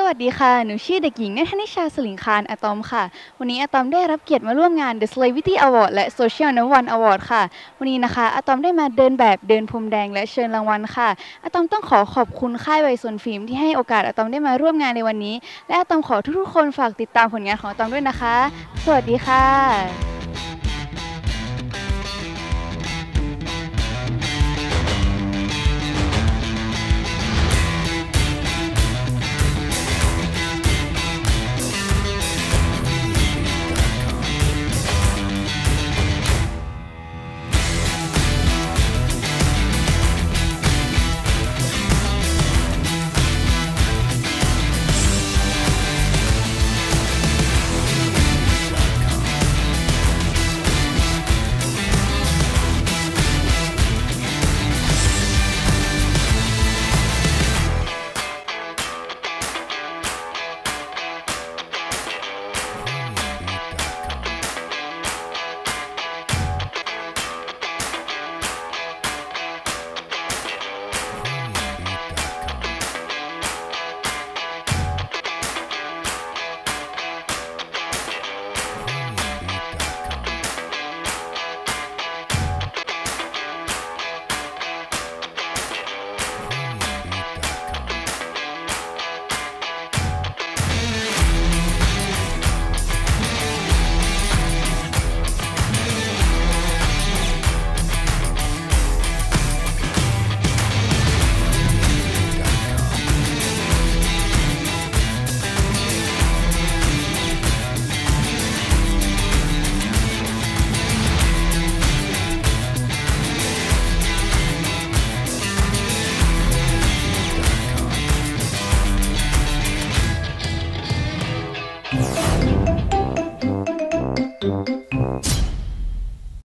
วัสดีค่ะ หนูชื่อเด็กหญิงเนธนิชาสลิงคารอะตอมค่ะ วันนี้อะตอมได้รับเกียรติมาร่วมงาน The Celebrity Award และ Social Number One Award ค่ะ วันนี้นะคะอะตอมได้มาเดินแบบเดินพรมแดงและเชิญรางวัลค่ะอะตอมต้องขอบคุณค่ายไวซนฟิล์มที่ให้โอกาสอะตอมได้มาร่วมงานในวันนี้ และอะตอมขอทุกๆคนฝากติดตามผลงานของอะตอมด้วยนะคะ สวัสดีค่ะ